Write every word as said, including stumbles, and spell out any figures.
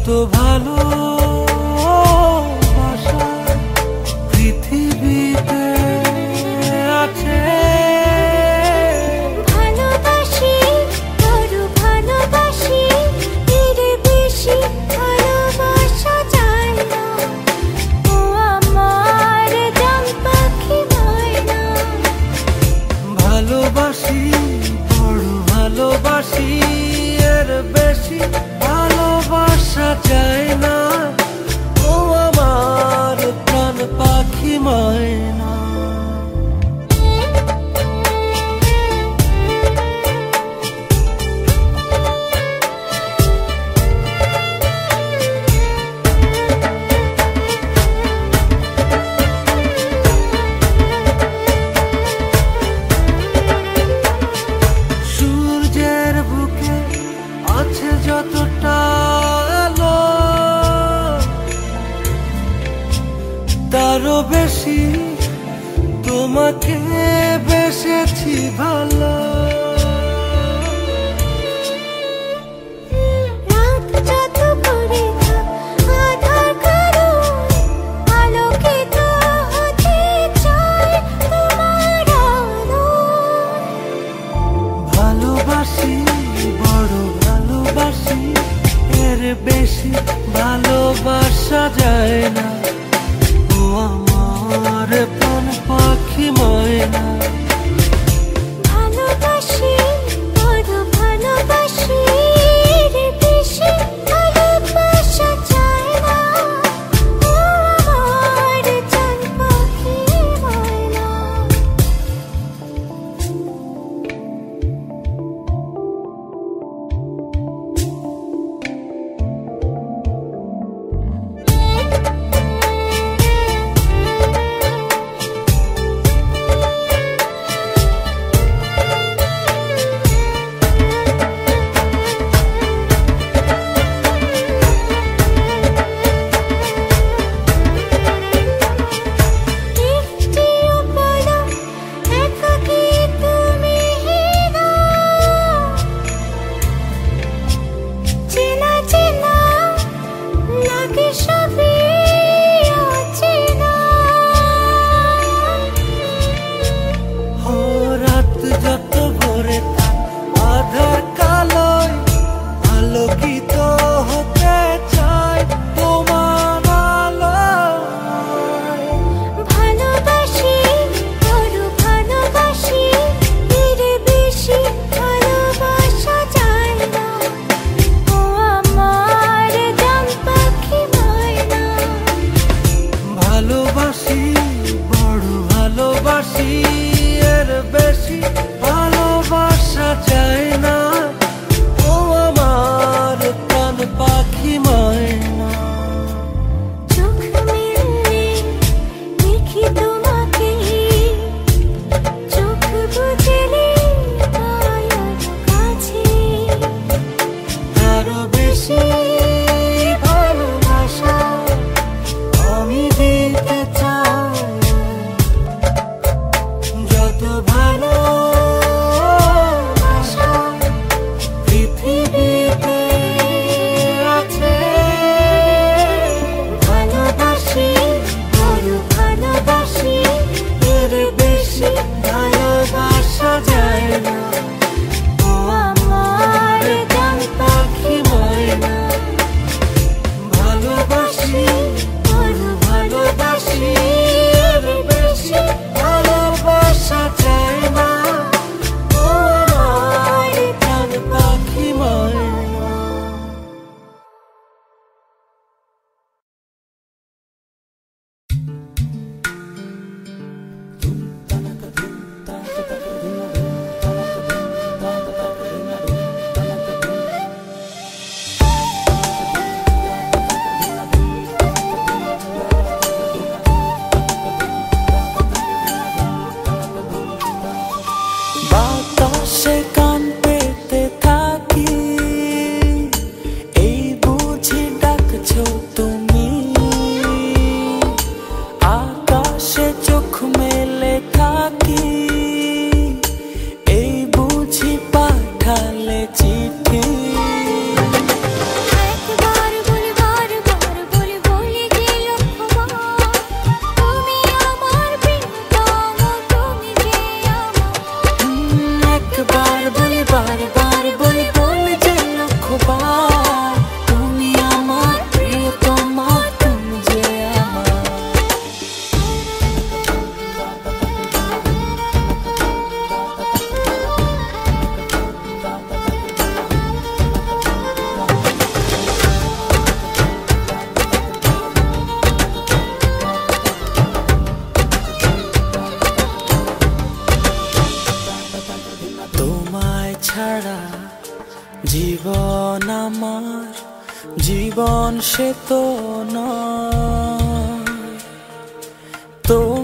যত ভালো পৃথিবীতে আছে ভালোবাসি বড় ভালোবাসি এর বেশি ভালোবাসা যায় না ও আমার জান পাখি ময়না ভালোবাসি বড় ভালোবাসি এর বেশি ভালোবাসা যায় না ও আমার প্রাণ পাখি ময়না সূর্যের বুকে আছে যতটা আলো তারও বেশি তোমাকে বেসেছি ভালো রাত যত করে থাক আধার কারো আলোকিত হতে চায় তোমার আলো ভালোবাসি বড় ভালোবাসি এর বেশি ভালোবাসা যায় না ও আমার প্রাণ পাখি ময়না ভালোবাসি বড় ভালোবাসি এর বেশি ভালোবাসা যায় না ও আমার জান পাখি ময়না একটিও বলো একাকী তুমি হীরা চেনা চেনা লাগে সবই অচেনা ও রাত যত ভরে থাক আধার কালোয় আলোকিত হতে চায় তোমার আলোয় ভালোবাসি বড় ভালোবাসি এর বেশি ভালোবাসা যায় না ও আমার জান পাখি ময়না ভালোবাসি বড় ভালোবাসি এর বেশি ভালোবাসা যায় না ও আমার প্রাণ পাখি ময়না চোখ মেললে দেখি তোমাকে চোখ বুঝলে পাই আরো কাছে আরো বেশি ভালোবাসা আমি দিতে চাই যত ভালোবাসা পৃথিবীতে আছে ভালোবাসি বড় ভালোবাসি এর বেশি ভালোবাসা যায় না ও আমার প্রাণ পাখি ময়না। আমার জীবন সে তো নয়, তো